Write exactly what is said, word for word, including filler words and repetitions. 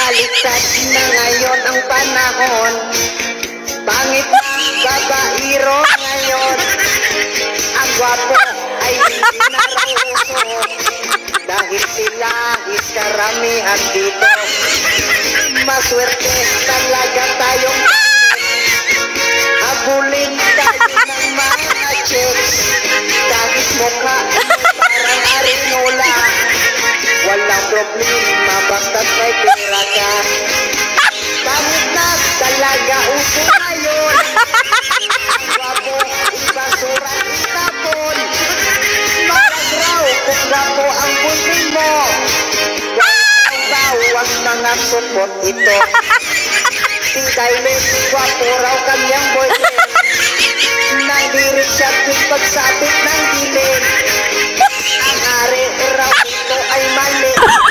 Baliktad na ngayon ang panahon. Pangit na babairo ngayon. Ang gwapo ay hindi na raw uso. Dahil sila is karamihan dito. Maswerte talaga tayong habulin tayo ng mga chicks. Kahit mukha parang arinola, walang problema basta't may pera ka. Pangit na talaga uso ngayon. Gwapo, ibasura, itapon. Magagraw kung gwapo ang buntin mo. Walang bawang mga supot ito. Tingkailit, gwapo raw kanyang boyfriend. Nandirit siya tuwing pagsapit ng gilid. Ang ari raw ito ay mali.